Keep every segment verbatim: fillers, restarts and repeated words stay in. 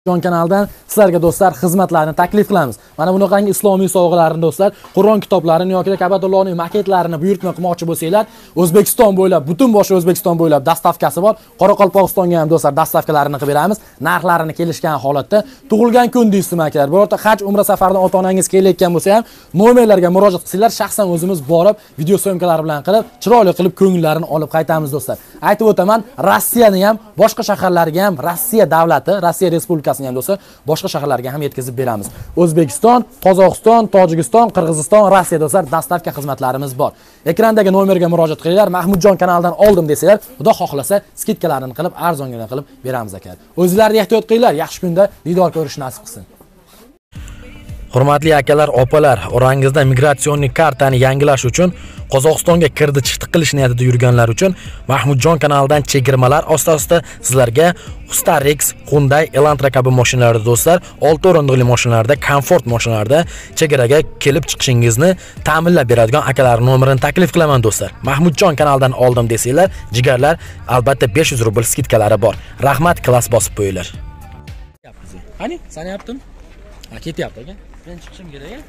Jon kanalidan sizlarga do'stlar xizmatlarni taklif qilamiz. Mana bunaqangi islomiy sovg'alarni do'stlar, Qur'on kitoblarini yoki Ka'batullohning maketlarini buyurtma qilmoqchi bo'lsanglar, O'zbekiston bo'ylab, butun boshli O'zbekiston bo'ylab dastavkasi bor. Qoraqalpog'istonga ham do'stlar dastavkalarini qilib beramiz. Narxlarini kelishgan holatda tug'ilgan kun deysizmi akalar. Birorta haj, umra safaridan ota-onangiz kelayotgan bo'lsa ham, nomerlarga murojaat qilsanglar, shaxsan o'zimiz borib, video syomkalar bilan qilib, chiroyli qilib ko'ngillarini olib qaytamiz do'stlar. Aytib o'taman, Rossiyani ham, boshqa shaharlarga ham, Rossiya davlati, Rossiya Respublikasi ham do'stlar, boshqa shaharlarga ham yetkazib beramiz. O'zbekiston, Qozog'iston, Tojikiston, Qirg'iziston, Rossiya do'stlar dastavka xizmatlarimiz bor. Ekrandagi nomerga murojaat qilinglar. Mahmudjon kanalidan oldim desanglar, xudo xohlasa skidkalarni qilib, arzongina qilib beramiz aka. O'zlaringiz ehtiyot qilinglar, yaxshi kunda diydor ko'rish nasib qilsin. Hurmatli akalar, opalar, orangizda migratsion kartani yangilash uchun Qozog'istonga kirdi chiqdi qilish niyatida yurganlar uchun Mahmudjon kanalidan chegirmalar asosida sizlarga Starex, Hyundai, Elantra kabi mashinalarda do'stlar, olti o'rindiqli mashinalarda, komfort mashinalarda chegaraga kelib chiqishingizni ta'minlab beradigan akalar nomerini taklif qilaman do'stlar. Mahmudjon kanalidan oldim desanglar, jigarlar, albatta besh yuz rubl skidkalari bor. Rahmat, klass bosib qo'yinglar. Qani, sanayaptim? Ha, ketyapti aka. Men chiqishim kerak.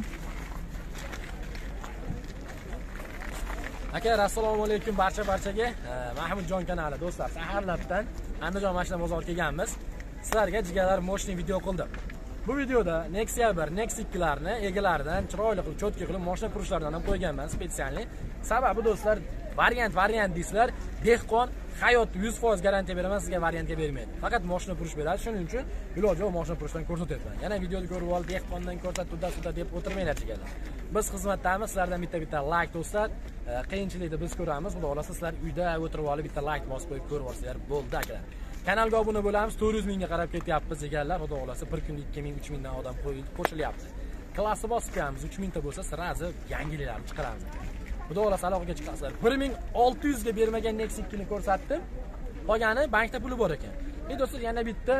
Aka, assalomu alaykum barcha barchaga. Mahmudjon kanali do'stlar, saharlabdan Andijon mashina bozoriga kelganmiz. Sizlarga jigarlar moshni video qildim. Bu videoda Nexia bir, Nexia ikkilarni egalaridan chiroyli qilib, cho'tki qilib mashina purishlaridan ham qo'yganman spesialni. Sababi do'stlar, variant variant deysizlar, dehqon hayot yuz foiz garantiya beraman, sizga variantga bermaydi. Faqat mashina purish beradi. Shuning uchun iloji yo'q mashina purishdan ko'rsatyapman. Yana videoni ko'rib olib, dehqondan ko'rsatuvda suda deb o'tirmanglar jigarlar. Biz xizmatdamiz, sizlardan bitta-bitta like do'stlar. Qiyinchilikni biz ko'ramiz. Xudo xolasa sizlar uyda o'tirib olib bitta like bosib qo'yib ko'rib olsanglar bo'ldi akalar. Kanalga obuna bo'lamiz. to'rt yuz mingga qarab ketyapmiz jigarlar. Xudo xolasa bir kunda ikki ming, uch mingdan odam qo'shilyapti. Klassi bosib kelamiz. uch mingta bo'lsa, sirazi yangiliklarni chiqaramiz. Xudo xolasa aloqaga chiqasizlar. bir ming olti yuz ga bermagan Nexia ikkini ko'rsatdim. Qolgani bankda puli bor ekan. Men do'stlar yana bitta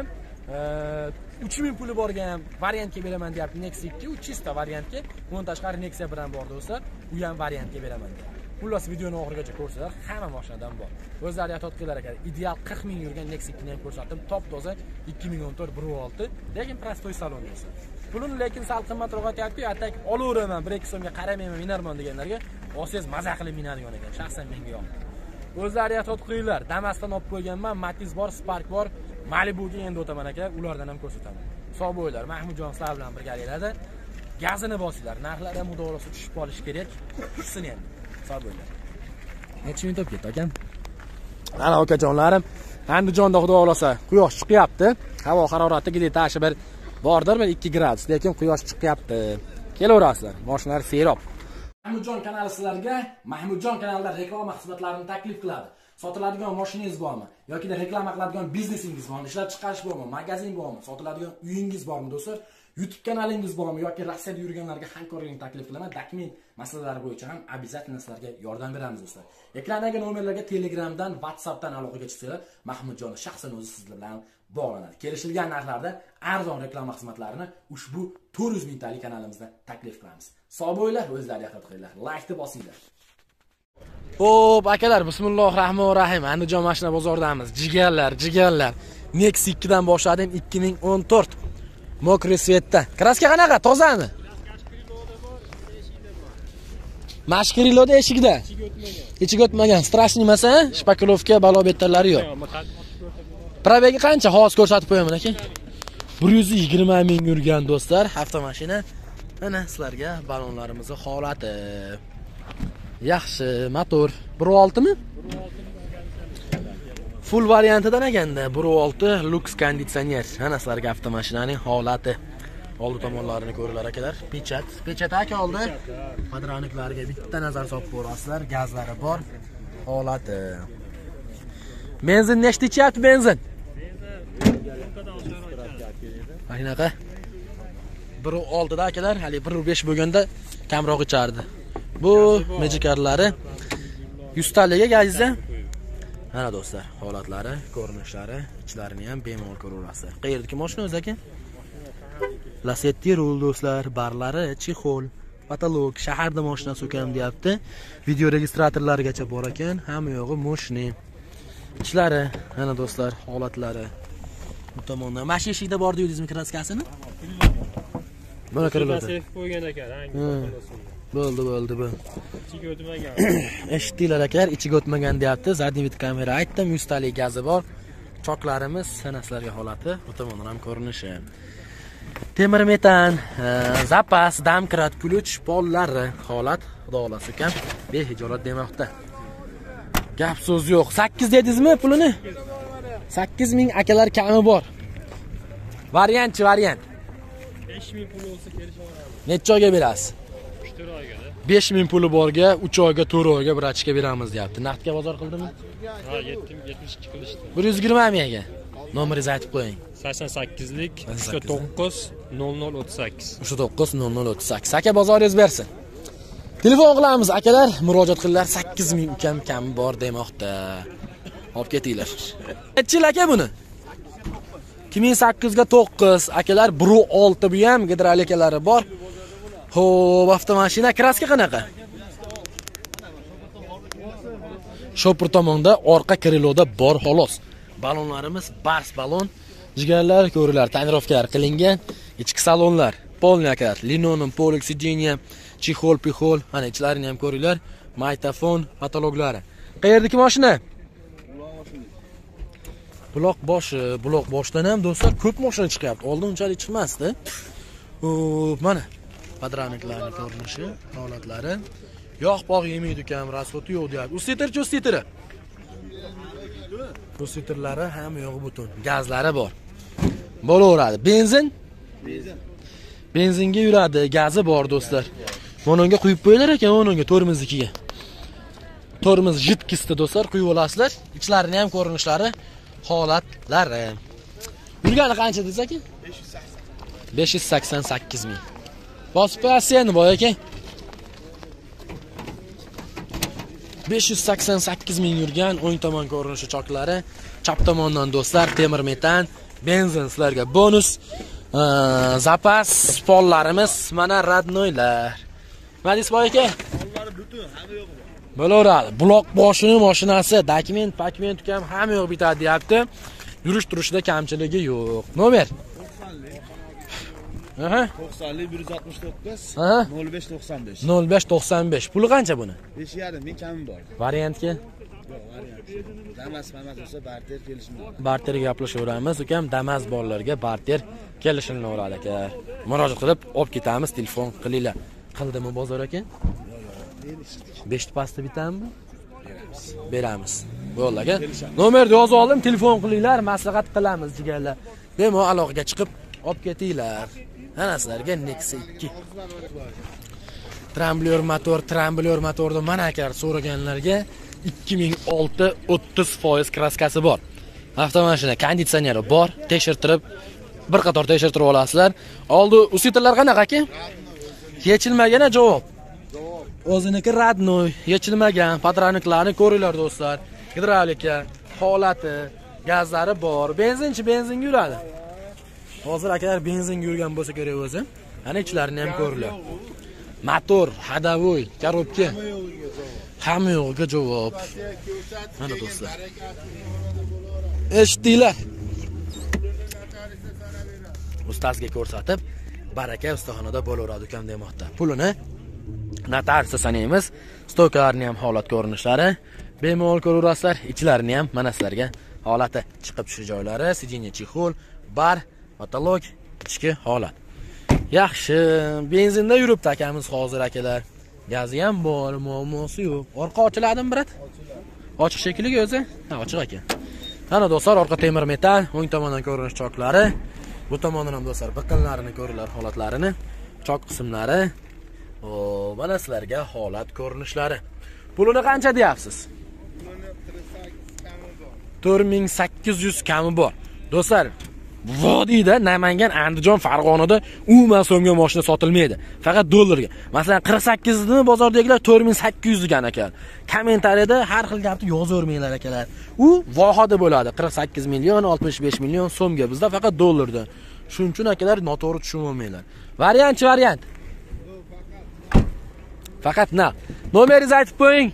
uch ming puli borga ham variantga beraman deyapti Nexia ikki, u chista variantga. Bundan tashqari Nexia bir ham bor do'stlar. U ham variantga beraman deyapti. Xullas videoni oxirigacha ko'rsanglar, hamma mashinadan bor. O'zlari ehtiyot qilinglar aka. Ideal qirq ming yurgan Nexia ikkini ham ko'rsatdim. Top toza ikki ming o'n to'rt bir olti, lekin prostoy salon do'stlar. Pulini lekin sal qimmatroq aytayapti, atak olaveraman, bir ikki so'mga qaramayman, minarman deganlarga olsangiz maza qilib minadigan ekan. Shaxsan menga yoqdi. O'zlari ehtiyot qilinglar. Damas'dan olib qo'yganman, Matiz bor, Spark bor, Malibuga endi o'taman aka, ulardan ham ko'rsataman. Sog' bo'linglar. Mahmudjon sizlar bilan birgaliklarda gazini bosinglar. Narxlar ham xudo xolasa tushib qolishi kerak. Tushsin endi. Sog' bo'linglar. Necha minut o'tib ketdi akam? Ana okajonlarim, Andijonda xudo xolasa quyosh chiqyapti. Havo harorati gidey tashi bir bordir, bir ikki gradus, lekin quyosh chiqyapti. Kelaverasizlar. Mashinalar serob. Mahmudjon kanali sizlarga Mahmudjon kanalida reklama xizmatlarini taklif qiladi. Sotiladigan mashinangiz bormi? yoki reklama qiladigan biznesingiz bormi? Ishlab chiqarish bormi? Magazin bormi? Sotiladigan uyingiz bormi do'stlar? YouTube kanalingiz bormi yoki Rossiyada yurganlarga hamkorlikni taklif qilaman. Dokument masalalari bo'yicha ham обязательно sizlarga yordam beramiz do'stlar. Ekrandagi nomerlarga Telegramdan, WhatsAppdan aloqaga chiqsanglar, Mahmudjon shaxsan o'zi sizlar bilan bog'lanadi. Kelishilgan narxlarda arzon reklama xizmatlarini ushbu to'rt yuz mingtalik kanalimizda taklif qilamiz. Sog' bo'linglar, o'zlari ehtiyot qilinglar. Like-ni bosinglar. Xo'p, akalar, bismillahirrohmanirrohim. Andijon mashina bozoridamiz. Jigarlar, jigarlar. Nexia ikkidan boshladim, ikki ming o'n to'rt. Mokri svetda. Kraska qanaqa? Tozami? Mashkiriloda eshikda. Ichiga o'tmagan. Strashniy emas, a? Shpakilovka, balo betarlari yo'q. Probegi qancha? Hozir ko'rsatib qo'yaman aka. bir yuz yigirma ming yurgan do'stlar, avtomashina. Mana sizlarga balonlarimizning holati. Yaxshi, motor bir olti mi? Full variantidan ekanda, bir olti Lux konditsioner. Mana sizlarga avtomashinaning holati. Oldi tomonlarini ko'ringlar akalar. Pechat, pechat aka oldi. Padraniklarga bitta nazar solib ko'rasizlar. Gazlari bor. Holati. Benzin nechta ichyapti benzin? Aynaqa. bir olti da akalar, hali bir besh bo'lganda kamroq ichardi. Bu mejikarlari yuz tallaga gazda. Mana do'stlar, holatlari, ko'rinishlari, ichlarini ham bemalol ko'raverasizlar. Qayerdagi mashina o'zi aka? Lasetti rul do'stlar, barlari, chexol, patolog, shaharda mashina so'kam deyapti. Video registratorlarigacha bor ekan, hamma yo'g'i mashina. Ichlari, mana do'stlar, holatlari. Bu tomondan. Mana shu eshikda bor dedingizmi kraskasini? Mana kiriladi. Sef qo'ygan ekan, hangi Bo'ldi, bo'ldi, bu. ichiga o'tmagan. Eshitdinglar akalar, ichiga o'tmagan deyapti. Zadniy vid kamera aytdim, yuz talik gazi bor. Choklarimiz sanaslarga holati, bu tomondan ham ko'rinishi. Temir metan, zapas, damkrat, ключ, pollari holat, xudo xolasa ekan, behijolat demoqda. Gap so'z yo'q. sakkiz dedingizmi pulini? sakkiz ming akalar kami bor. Variantchi, variant. besh ming pul olsa kelishaveramiz. Necha oyga berasiz? uch to'rt oyga. besh ming puli borga, uch oyga, to'rt oyga bir achga beramiz deyapti. Naqdga bozor qildimi? Ha, yetmish ikki qilishdi. bir yuz yigirma mingga. Nomeringizni aytib qo'ying. sakson sakkizlik uch to'qqiz nol nol o'ttiz sakkiz. uch to'qqiz nol nol o'ttiz sakkiz. Aka bozoringiz bersin. Telefon qilamiz akalar, murojaat qilinglar. sakkiz ming ukam kami bor demoqda. Olib ketinglar. Necha yil aka buni? ikki ming sakkiz ga to'qqiz akalar, bir olti bu ham gidrolikalari bor. Xo'p, avtomashina kraska qanaqa? Shopur tomonda orqa kriloda bor xolos. Balonlarimiz bars balon. Jigarlar, ko'rilar, tonirovkalar qilingan. Ichki salonlar, polni akalar, linoleum, polik sideniya, chixol, pixol, mana ichlarini ham ko'ringlar. Maytafon, patologlari. Qayerdagi mashina? Buloq boshi, buloq boshdan ham do'stlar ko'p mashina chiqyapti. Oldin unchalik chiqmasdi. Xo'p, mana padraniklarning ko'rinishi, holatlari. Yo'q-poq yemaydi ekan, rasxoti yo'q deyapti. Ustitir-chi, ustitiri. Ustitirlari ham yo'q butun. Gazlari bor. Bo'laveradi. Benzin? Benzin. Benzinga yuradi, gazi bor do'stlar. Mononga quyib qo'yinglar ekan, mononga to'rtmiznikiga. To'rtmiz jitkisda do'stlar, quyib olasizlar. Ichlarini ham ko'rinishlari, holatlari. Yurgani qancha desak-ki? besh yuz sakson sakkiz ming. Bosib qo'yasizmi boy ekan? besh yuz sakson sakkiz ming yurgan o'ng tomon ko'rinishi choklari, chap tomondan do'stlar temir metan, benzin sizlarga bonus, zapas pollarimiz, mana radnoylar. Madis boy aka? Pollari butun, hamma yo'q bor. Bo'laveradi. Buloq boshini mashinasi, dokument, pakment ham hamma yo'q bitadi deyapti. Yurish turishida kamchiligi yo'q. Nomer? Aha. to'qsonlik bir yuz oltmish to'qqiz nol besh to'qson besh. nol besh to'qson besh. Puli qancha buni? besh yarim ming kami bor. Variantga? Yo'q, variant. Damas, mamas bo'lsa barter kelishmaydi. Barterga gaplashaveramiz, ukam. Damas bolalarga barter kelishilmaydi aka. Murojaat qilib, olib ketamiz, telefon qilinglar. Qildimi bozor aka? besh pasta bitammi? Beramiz. Bo'ldi aka. Nomerni yozib oldim, telefon qilinglar, maslahat qilamiz jigarlar. Bemalol aloqaga chiqib olib ketinglar. Ana sizlarga Nexia ikki. Tramblyor motor, tramblyor motorda mana akalar so'raganlarga ikki ming olti o'ttiz foiz kraskasi bor. Avtomashina konditsioneri bor, tekshirtirib bir qator tekshirtirib olasizlar. Oldi usitrlar qanaqa aka? Yechilmagan javob. O'ziniki radnoy, yechilmagan, patroniklarni ko'ringlar do'stlar. Gidravlika, holati, gazlari bor. Benzinchi benzinga yuradi. Hozir akalar benzinga yurgan bo'lsa kerak o'zi. Ana ichlarini ham ko'ringlar. Motor, hadavoy, korobka. Hamma yo'g'iga javob. Mana do'stlar. Eshitdinglar. Ustasiga ko'rsatib, baraka ustaxonada bo'laveradi ukam demoqda. Pulini notarsa sanaymiz. Stokalarni ham holat ko'rinishlari, bemalol ko'raverasizlar. Ichlarini ham mana sizlarga holati, chiqib tushish joylari, sideniya, chixol, bar, patolog, ichki holat. Yaxshi, benzinda yuribdi akamiz hozir akalar. Gazi ham bor, muammosi yo'q. Orqa ochiladimi birat? Ochiq shekilli o'zi? Ha, ochiq ekan. Mana do'stlar, orqa temir metal, o'ng tomondan ko'rinish choklari, bu tomondan ham do'stlar biqinlarini ko'ringlar, holatlarini, chok qismlari. O, mana sizlarga holat ko'rinishlari. Pulini qancha deyapsiz? to'rt ming sakkiz yuz kami bor. Do'stlar, vodiyda Namangan, Andijon, Farg'onada umuman so'mga mashina sotilmaydi. Faqat dollarga. Masalan, qirq sakkiz ni bozordagilar to'rt ming sakkiz yuz degan ekan. Kommentariyada har xil gapni yozavermanglar akalar. U vohada bo'ladi. qirq sakkiz million, oltmish besh million so'mga, bizda faqat dollarda. Shuning uchun akalar noto'g'ri tushunmaylar. Variantchi variant. Faqat na. Nomeringizni aytib qo'ying.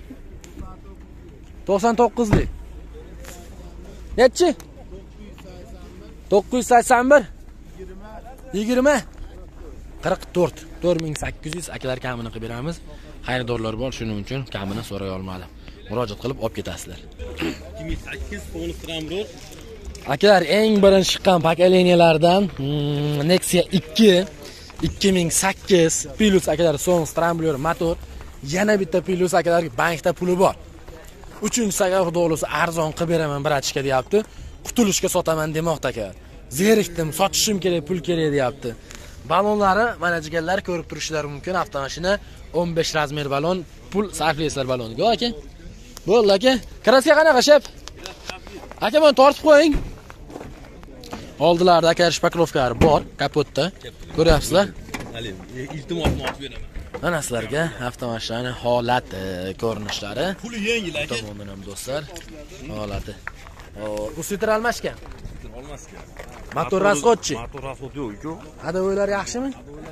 to'qson to'qqiz lik. Nechi? to'qqiz yuz sakson bir yigirma qirq to'rt to'rt ming sakkiz yuz akalar kamini qilib beramiz. Xaridorlar bor, shuning uchun kamini so'ray olmadim. Murojaat qilib olib ketasizlar. ikki ming sakkiz bonus trambror. Akalar eng birinchi chiqqan pokoleniyalardan hmm, Nexia ikki ikki ming sakkiz Plus akalar son stramblyor motor. Yana bitta Plus akalar bankda puli bor. uchinchi sagar xudosi arzon qilib beraman bratishga deyapti. Qutulishga sotaman demoqda aka. Zerikdim, sotishim kerak, pul kerak deyapti. Balonlari mana jigarlar ko'rib turishlari mumkin. Avtomashina o'n besh razmer balon, pul sarflaysizlar baloniga aka. Bo'ldi aka. Kraska qanaqa shep? Aka men tortib qo'ying. Oldilarda aka shpaklovkalari bor, kapotda. Ko'ryapsizlar? Halim, iltimosni olib beraman. Mana sizlarga avtomashinaning holati, ko'rinishlari. Puli yengil aka. Tomondan ham do'stlar, holati. Hop, bu sitr almashgan. Olmaskan. Motor rasxodchi. Motor rasxod yo'q-ku. Hadovoylar yaxshimi?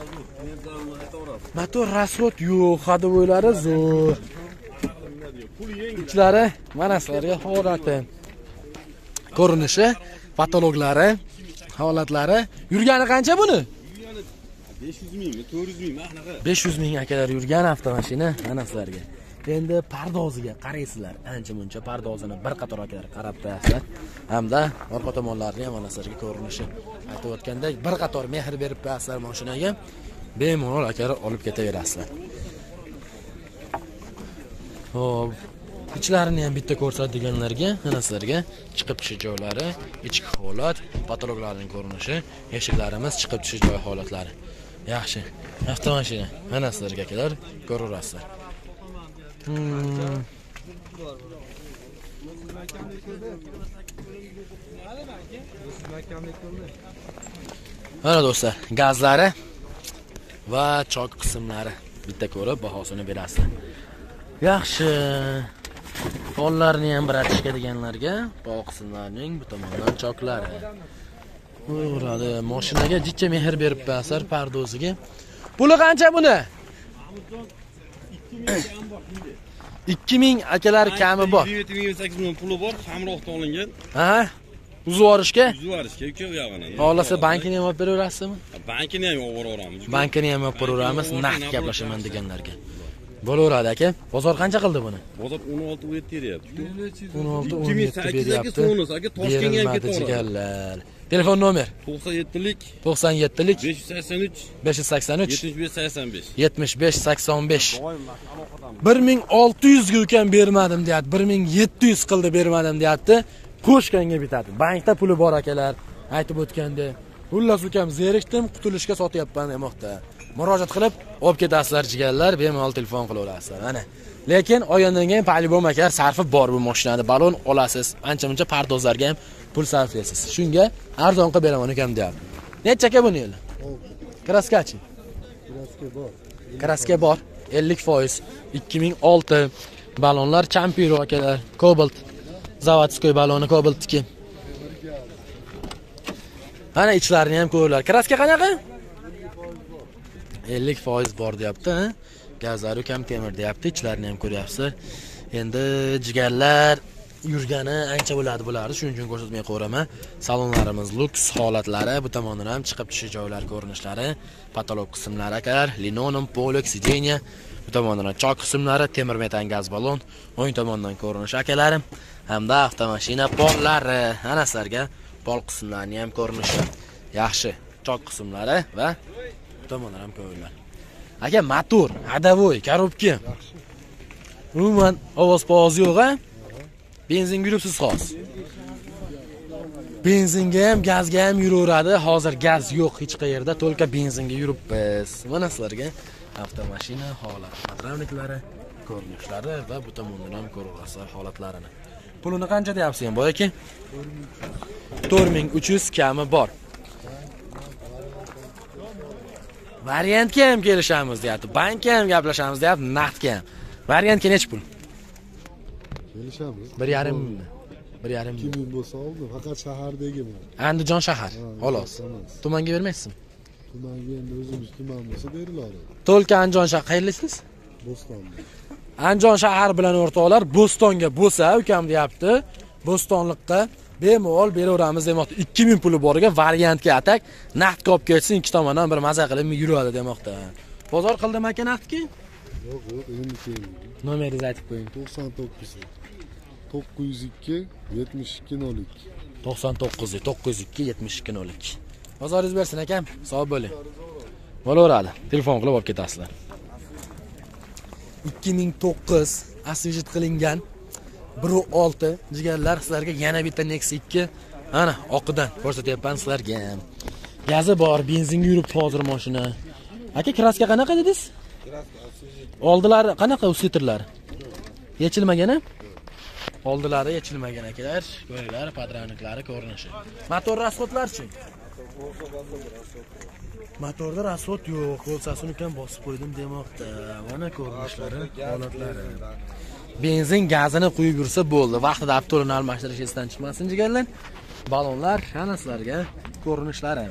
Motor rasxod yo'q, hadovoylari zo'r. Puli yengil. Ichlari mana sizlarga holati, ko'rinishi, patologlari, holatlari. Yurgani qancha buni? besh yuz mingmi, to'rt yuz mingmi anaqa? besh yuz ming akalar yurgan avtomashina mana sizlarga. Endi pardoziga qaraysizlar. Ancha-muncha pardozini bir qator akalar qarab qo'yasizlar. Hamda orqa tomonlarini ham mana sizlarga ko'rinishi aytib o'tgandek bir qator mehr berib qo'yasizlar mashinaga. Bemalol akalar olib ketaverasizlar. Xo'p, ichlarini ham bitta ko'rsatganlarga, mana sizlarga chiqib tushish joylari, ichki holat, patologlarning ko'rinishi, eshiklarimiz chiqib tushish joy holatlari. Yaxshi. Avtomashina mana sizlarga akalar ko'rurasizlar. Hmm. Mana do'stlar, gazlari va chok qismlari bitta ko'rib bahosini berasizlar. Yaxshi. Qo'llarni ham biratishga deganlarga, bog' qismlarining bu tomondan choklari. Uradi, mashinaga jicha mehr berib qo'yasizlar pardoziga. Puli qancha buni? ikki ming akalar kami bor. yigirma sakkiz ming puli bor, hamrohda olingan. Ha? Uzvorishga? Uzvorishga uka u yog'ini. Xohlasa bankini ham olib beraverasizmi? Bankini ham olib boramiz. Bankini ham olib beraveramiz, naqd gaplashaman deganlarga. Bo'laveradi aka. Bozor qancha qildi buni? Bozor o'n olti o'n yetti beryapti. o'n olti o'n yetti beryapti. Sonus aka Toshkentga ham ketaveradi. Telefon nomer to'qson yettilik to'qson yettilik besh yuz sakson uch besh yuz sakson uch yetmish besh sakson besh yetmish besh sakson besh. bir ming olti yuz ga ukam bermadim deyapti. bir ming yetti yuz qildi bermadim deyapti. Qo'shganga bitadi. Bankda puli bor akalar. Aytib o'tganda. Xullas ukam zerikdim, qutulishga sotyapman demoqda. Murojaat qilib olib ketasizlar jigarlar, bemalol telefon qilaverasizlar. Mana. Lekin o'yindan keyin palibom akar sarfi bor bu mashinada. Balon olasiz, ancha-muncha pardozlarga ham pul sarflaysiz. Shunga arzon qilib beraman ukam deyapti. Necha aka buni endi? Kraskachi. Kraska bor. Kraska bor. ellik foiz. ikki ming olti balonlar Champiro akalar. Cobalt. Zavodskoy baloni Cobaltniki. Mana ichlarini ham ko'rlar. Kraska qanaqa? ellik foiz bor deyapti, ha? Gazlari kam temir deyapti, ichlarini ham ko'ryapsiz. Endi jigarlar yurgani ancha bo'ladi bularni, shuning uchun ko'rsatmay qo'raman. Salonlarimiz luks holatlari, bu tomondan ham chiqib tushish joylar ko'rinishlari, patolog qismlari akalar, linoleum, polak, sidenya, bu tomondan chok qismlari, temir metan gaz balon, o'ng tomondan ko'rinish akalarim, hamda avtomashina pollari, ana sizlarga pol qismlarini ham ko'rinishi. Yaxshi, chok qismlari va bu tomondan ham ko'ringlar. Aka motor, hadavoy, korobka. Umuman ovoz povoz yo'q, ha? Benzin yuribsiz xos. Benzinga ham, gazga ham yuraveradi. Hozir gaz yo'q hech qayerda, to'lka benzinga yuribmiz. Mana sizlarga avtomashina holati, matravniklari, ko'rinishlari va bu tomondan ham ko'rasizlar holatlarini. Pulini qancha deyapsiz ham boy aka? to'rt ming uch yuz kami bor. Variantga ham kelishamiz deyapti, bankka ham gaplashamiz deyapti, naqdga ham. Variantga necha pul? Kelishamiz. bir yarim ming. bir yarim ming. ikki ming bo'lsa oldi, faqat shahardagimi? Andijon shahar, xolos. Tumanga bermaysizmi? Tumanga endi o'zimiz tuman bo'lsa beriladi. To'lka Andijon shahar qayerlisiz? Bo'stonda. Andijon shahar bilan o'rtoqlar Bo'stonga bo'lsa, ukam deyapti. Bo'stonliqqa bemalol beraveramiz demoqda. ikki ming puli bor ekan, variantga atak, naqd olib ketsin, ikki tomondan bir maza qilib yuradi demoqda. Bozor qildimi aka naqdki? Yo'q, yo'q, endi keyin. Nomeringizni aytib qo'ying. to'qson to'qqiz to'qqiz yuz ikki yetmish ikki nol ikki. to'qson to'qqiz to'qqiz yuz ikki yetmish ikki nol ikki. Bozoringiz bersin akam, sog' bo'ling. Bo'laveradi. Telefon qilib olib ketasizlar. ikki ming to'qqiz asvejit qilingan bir olti jigarlar sizlarga yana bitta Nexia ikki ana oqidan ko'rsatyapman sizlarga. Gazi bor, benzinga yuribdi hozir mashina. Aka, kraska qanaqa dedingiz? Kraska asvejit. Oldilari qanaqa usitrlar? Yechilmagan-a? Oldilari yechilmagan akalar. Ko'ringlar, padraniklari ko'rinishi. Motor rasxodlarchi? Motorda rasxod yo'q, qo'lsasini ham bosib qo'ydim demoqda. Mana ko'rinishlari, holatlari. Benzin gazini quyib yursa bo'ldi. Vaqtida avtolarni almashtirish esdan chiqmasin jigarlar. Balonlar ana sizlarga ko'rinishlari.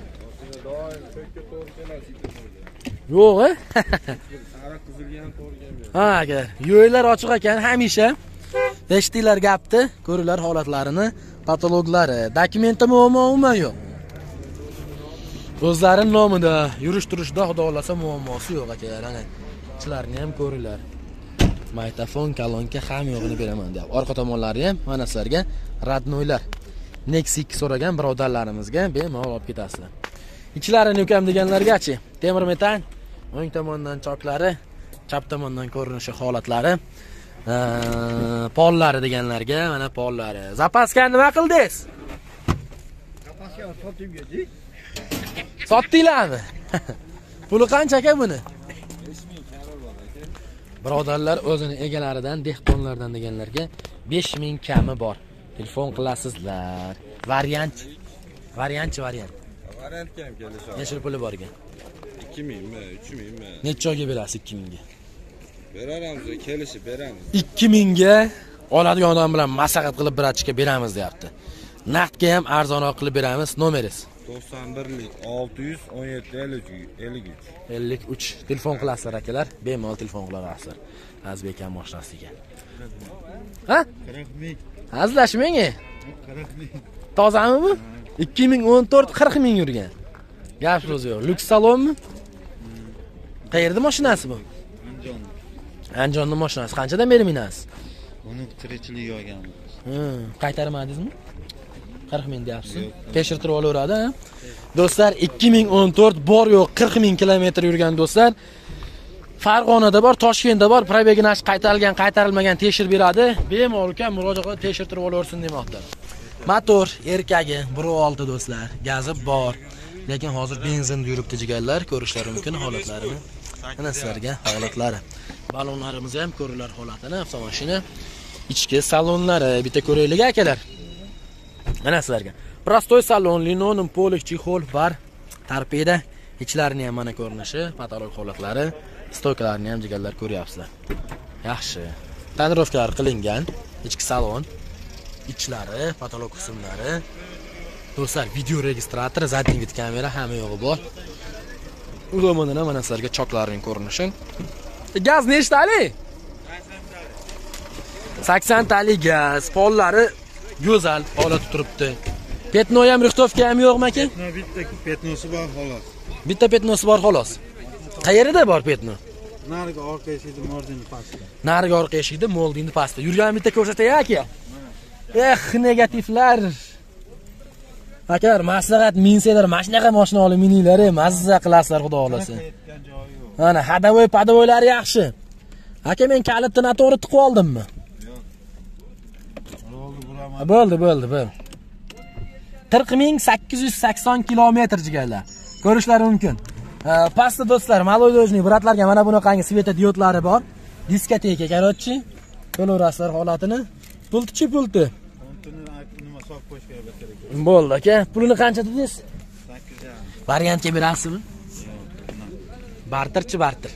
Yo'q, a? Sariq qizilga ham to'g'ri kelmaydi. Ha, aka. Yo'llar ochiq ekan hamisha. Eshitdinglar gapni, ko'ringlar holatlarini, patologlari, dokumenti muammomi yo'q. O'zlarining nomida, yurish-turishda xudo xolasa muammosi yo'q akalar. Ana ichlarni ham ko'ringlar. Mikrofon, kolonka ham yo'g'ini beraman deb. Orqa tomonlari ham mana sizlarga radnoylar. Nexia ikki so'ragan birodarlarimizga bemalol olib ketasizlar. Ichlarini ukam deganlargachi, temir metan, o'ng tomondan choklari, chap tomondan ko'rinishi holatlari, pollari deganlarga mana pollari. Zapaskani nima qildingiz? Zapaskani sotib berdik. Sotdinglarmi? Puli qancha aka buni? Birodarlar o'zini egalaridan, dehqonlardan deganlarga besh ming kami bor. Telefon qilasizlar. Variant. Variantchi variant. Variantga ham kelishadi. Necha puli bor ekan? ikki mingmi, uch mingmi? Necha oyga berasiz ikki mingga? Beramiz, kelishib beramiz. ikki mingga oladigan odam bilan maslahat qilib bir achka beramiz deyapti. Naqdga ham arzonroq qilib beramiz. Nomeringiz? to'qson birlik olti yuz o'n yetti ellik uch. ellik uch. Telefon qilasizlar akalar, bemalol telefon qilasizlar. Azbek ham mashinasiga. Ha? qirq ming. Hazlashmang. qirq ming. Tozami bu? ikki ming o'n to'rt qirq ming yurgan. Gap so'zi yo'q. Luks salonmi? Qayerda mashinasi bu? Andijon. Andijonning mashinasi. Qanchadan beri minasiz? Uni tirikchilik yo'ganmiz. Ha, qaytarmadingizmi? qirq ming deyapsiz. Tekshirtirib olaveradi. Do'stlar, ikki ming o'n to'rt bor yo'q qirq ming kilometr yurgan do'stlar. Farg'onada bor, Toshkentda bor, probegini qaytarilgan, qaytarilmagan tekshirib beradi. Bemalol ham murojaat qilib tekshirtirib olaversin demoqda. Motor erkagi bir olti do'stlar, gazi bor. Lekin hozir benzinda yuribdi jigarlar, ko'rishlari mumkin holatlari. Mana sizlarga holatlari. Balonlarimiz ham ko'ringlar holatini, avtomashina ichki salonlari bitta ko'raylik akalar. Mana sizlarga. Prostoy salon, linoleum polik chexol var, torpeda, ichlarini ham mana ko'rinishi, patolog holatlari, stoykalarni ham jigarlar ko'ryapsizlar. Yaxshi. Tonirovkalar qilingan, ichki salon, ichlari, patolog qismlari. Do'stlar, video registratori, zadniy vid kamera hamma yo'g'i bor. U tomondan ham mana sizlarga choklarining ko'rinishi. Gaz nechtali? sakson tali gaz, pollari go'zal holatda turibdi. Petno ham, rixtovka ham yo'qmi aka? Petno bitta petnosi bor xolos. Bitta petnosi bor xolos. Qayerida bor petno? Narigi orqa eshikda moldingni pastda. Narigi orqa eshikda moldingni pastda. Yurgan bitta ko'rsatay aka. Eh, negativlar. Akalar, maslahat minsanglar, mana shunaqa mashina olib mininglar, mazza qilasizlar xudo xolasa. Mana hadavoy padavoylari yaxshi. Aka, men kalitni noto'g'ri tiqib oldimmi? Bo'ldi, bo'ldi, bo'ldi. qirq ming sakkiz yuz sakson kilometr jigarlar. Ko'rishlari mumkin. Pastda do'stlar, maloydojniy bratlarga mana bunaqangi svetodiodlari bor. Diskoteka, korotchi. Ko'raverasizlar holatini. Pultchi pulti. Nima soq qo'shga kerak. Bo'ldi aka. Pulini qancha dedingiz? sakkiz yarim. Variantga berasizmi? Barterchi barter.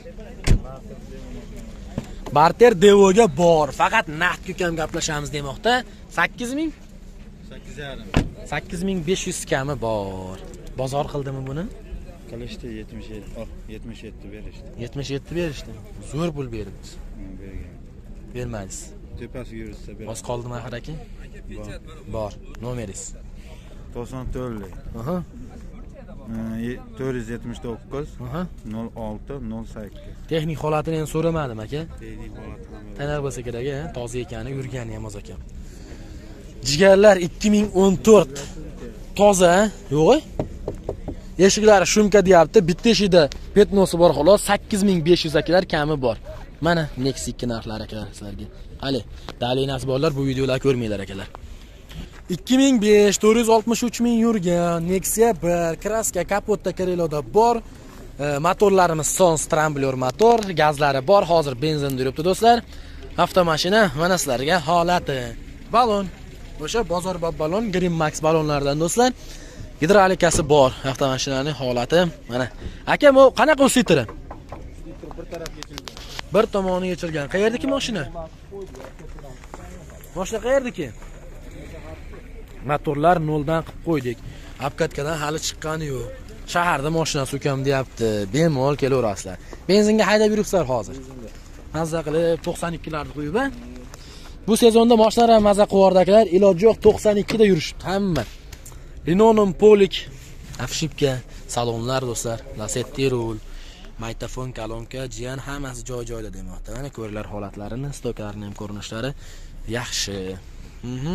Barter devoga bor. Faqat naqd ham gaplashamiz demoqda. sakkiz ming? sakkiz yarim. sakkiz ming besh yuz kami bor. Bozor qildimi buni? Qilishdi yetmish yetti. Oh, yetmish yetti berishdi. yetmish yetti berishdi. Zo'r pul beribsiz. Bergan. Bermadingiz. tepasiga yursa beradi. Oz qoldimi axir aka? Bor. Nomeringiz? to'qson to'rt. Aha. to'rt yuz yetmish to'qqiz Aha. nol olti nol sakkiz. Texnik holatini ham so'ramadim aka. Texnik holatini ham. Tanar bo'lsa kerak, ha, toza ekani, yurgani ham oz ekan. Jigarlar ikki ming o'n to'rt. Toza, yo'q? Eshiklari shumka deyapti. Bitta eshikda petnosi bor xolos, sakkiz ming besh yuz akalar kami bor. Mana Nexia ikki narxlari akalar sizlarga. Hali, dalil nasib borlar bu videolarni ko'rmanglar akalar. ikki ming besh, to'rt yuz oltmish uch ming yurgan Nexia bir kraska kapotda Kareloda bor. E, motorlarimiz Son Scrambler motor, gazlari bor, hozir benzin yuribdi do'stlar. Avtomashina mana sizlarga holati. Balon, o'sha bozorbop balon, Green Max balonlardan do'stlar. Gidrolikasi bor avtomashinaning holati. Mana. Aka, bu qanaqa usitiri? Bir tarafga yechilgan. Bir tomoni yechilgan. Qayerdaki mashina? Mashina qayerdaki? Motorlar noldan qilib qo'ydik. Apkatkadan hali chiqqani yo'q. Shaharda mashina so'kam deyapti. Bemalol kelaverasizlar. Benzinga haydab yuribsizlar hozir. Mazza qilib to'qson ikki larni qo'yib, ha? Bu sezonda mashinalar ham mazza qivordakilar, iloji yo'q to'qson ikki da yurishibdi hamma. Linoleum polik, afshipka, salonlar do'stlar, Lasetti rul, maytafon, kolonka, jiyan hammasi joy-joyda demoqda. Mana ko'rlar holatlarini, stoklarini ham ko'rinishlari yaxshi. Mhm.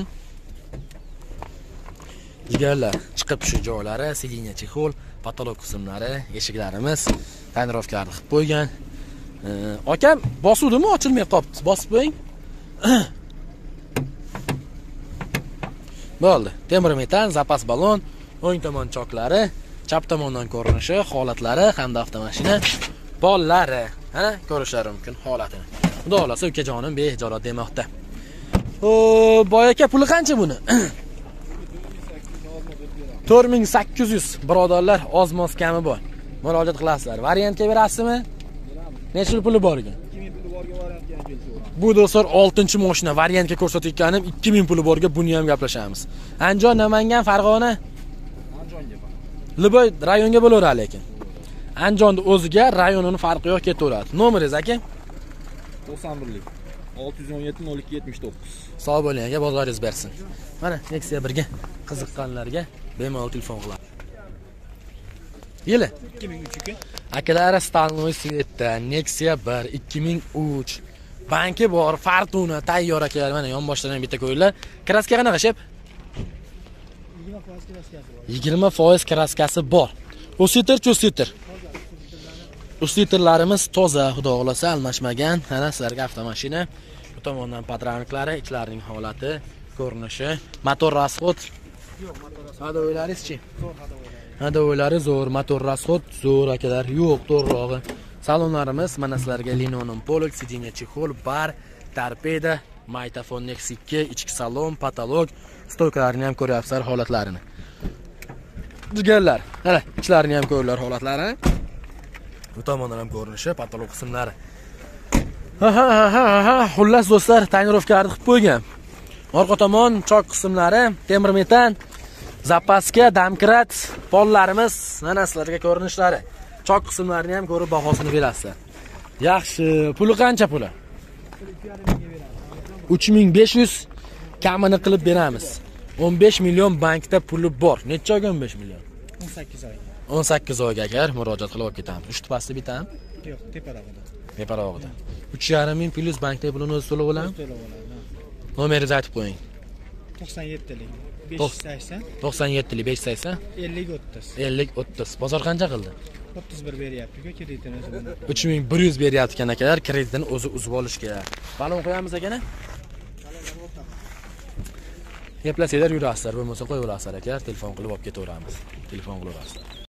Jigarlar chiqib shu joylari, sidinya chexol, patolog qismlari, eshiklarimiz tonirovkalarni qilib qo'ygan. Akam bosuvdimi, ochilmay qopti. Bosib qo'ying. Bo'ldi. Temir metan, zapas balon, o'ng tomon choklari, chap tomondan ko'rinishi, holatlari hamda avtomashina pollari, ana ko'rishlari mumkin holatini. Xudo xolasa ukajonim behijolat demoqda. O, boy aka puli qancha buni? to'rt ming sakkiz yuz birodarlar, oz-moz kami bor. Murojaat qilasizlar. Variantga berasizmi? Necha puli bor ekan? ikki ming puli borga variantga ham kelsa. Bu do'stlar oltinchi mashina variantga ko'rsatayotganim ikki ming puli borga buni ham gaplashamiz. Andijon, Namangan, Farg'ona, Andijonga bor. Liboy rayonga bo'laveradi lekin. Andijonning o'ziga rayonining farqi yo'q ketaveradi. Nomeringiz aka? to'qson birlik olti yuz o'n yetti nol ikki yetmish to'qqiz. Sog' bo'ling aka, bozoringiz bersin. Mana Nexia birga qiziqqanlarga bemalol telefon qiladi. Yili ikki ming uch aka. Akalari Stanoy Svetda Nexia bir ikki ming uch. Banki bor, Fortuna tayyor akalar. Mana yon boshlardan bitta ko'yinglar. Kraska qanaqa shep? yigirma foiz kraskasi bor. Usitr, chusitr. Usitrlarimiz toza, xudo xolasa almashmagan. Mana sizlarga avtomashina. Bu tomondan patroniklari, ichlarining holati, ko'rinishi, motor rasxod. Yo'q, motor rasxod. Hadovoylaringiz-chi? Zo'r hadovoylar. Hadovoylari zo'r, motor rasxod zo'r akalar. Yo'q, to'g'rirog'i. Salonlarimiz mana sizlarga linoleum polik, sidinya chexol, bar, torpeda, maytafon Nexia ikki, ichki salon, patolog, stoklarini ham ko'ryapsizlar holatlarini. Jigarlar, mana ichlarini ham ko'rlar holatlarini. Bu tomondan ham ko'rinishi, patolog qismlari. Ha ha ha ha, xullas do'stlar, tonirovkalarni qilib qo'ygan. Orqa tomon chok qismlari, temir metan, zapaska, damkrat, pollarimiz mana sizlarga ko'rinishlari. Chok qismlarini ham ko'rib bahosini berasizlar. Yaxshi, puli qancha puli? uch ming besh yuz kamini qilib beramiz. o'n besh million bankda puli bor. Necha oyga o'n besh million? o'n sakkiz oy. o'n sakkiz oyga agar murojaat qilib olib ketamiz. Uch tepasida bitami? Yo'q, teparog'ida. Teparog'ida. uch yarim ming plyus bankda pulini o'zi to'lab oladimi? To'lab oladi. Nomeringizni aytib qo'ying. to'qson yettilik besh yuz sakson to'qson yettilik besh yuz sakson ellik o'ttiz. ellik o'ttiz. Bozor qancha qildi? o'ttiz bir beryapti-ku kreditini o'zi buni. uch ming bir yuz beryapti akalar, kreditini o'zi uzib olish kerak. Balon qo'yamiz akana? Gaplasanglar yurasizlar, bo'lmasa qo'yaverasizlar aka, telefon qilib olib ketaveramiz. Telefon qilaverasizlar.